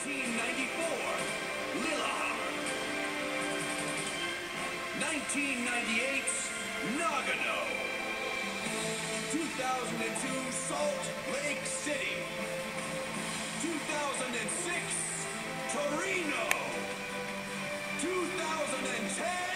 1994, Lillehammer. 1998, Nagano. 2002, Salt Lake City. 2006, Torino. 2010,